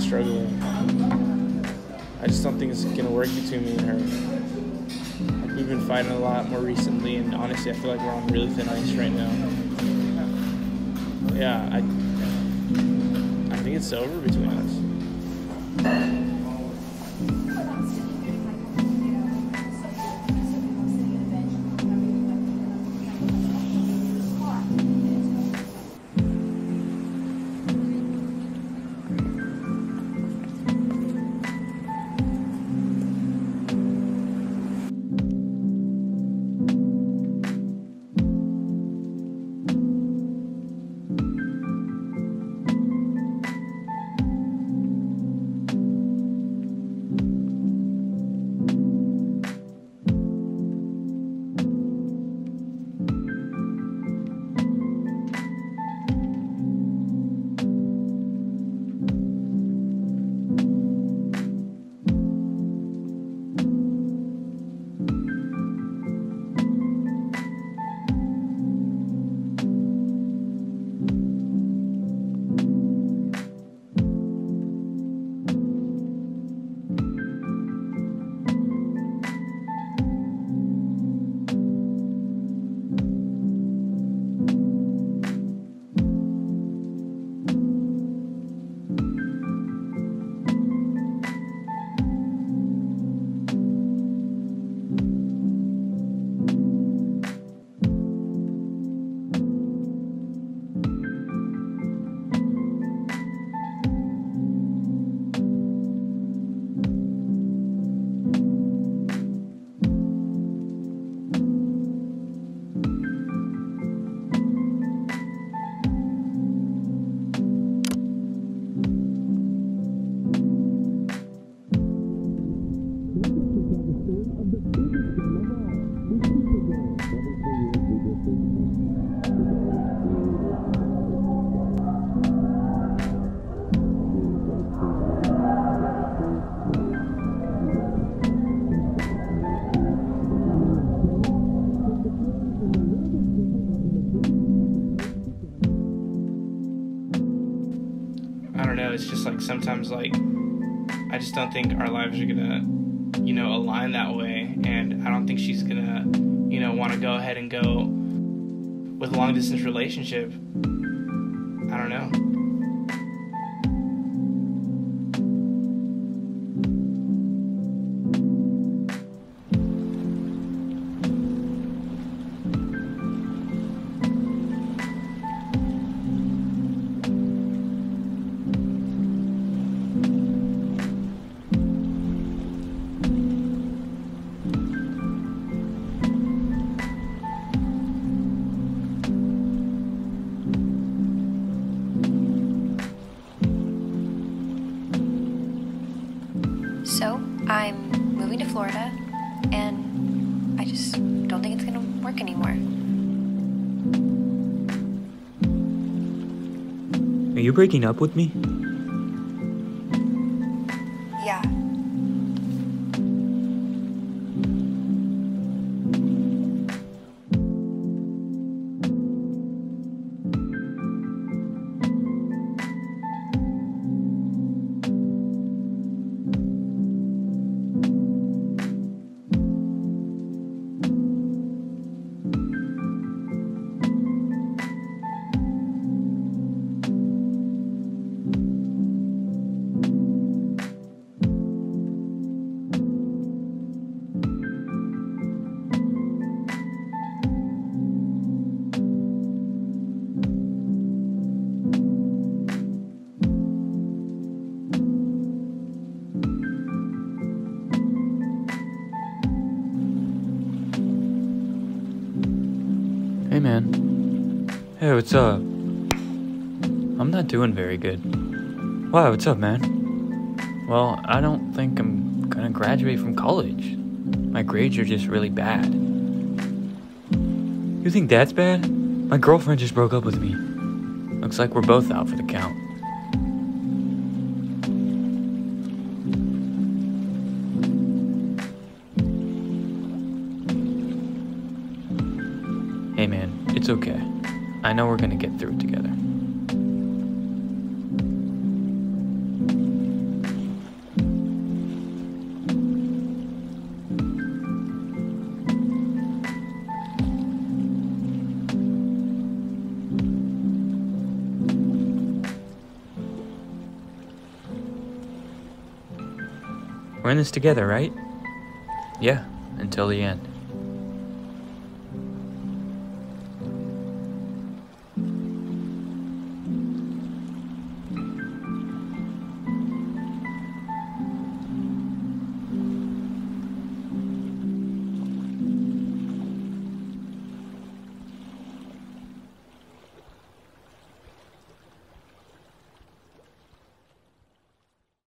struggling. I just don't think it's gonna work between me and her. Like, we've been fighting a lot more recently, and honestly, I feel like we're on really thin ice right now. Yeah, I think it's over between us. It's just like sometimes, like, I just don't think our lives are gonna, align that way, and I don't think she's gonna, want to go ahead and go with a long distance relationship. I don't know. So, I'm moving to Florida, and I just don't think it's gonna work anymore. Are you breaking up with me? Yeah. Hey man. Hey, what's up? I'm not doing very good. Why, what's up, man? Well, I don't think I'm gonna graduate from college. My grades are just really bad. You think that's bad? My girlfriend just broke up with me. Looks like we're both out for the count. Hey man, it's okay. I know we're gonna get through it together. We're in this together, right? Yeah, until the end.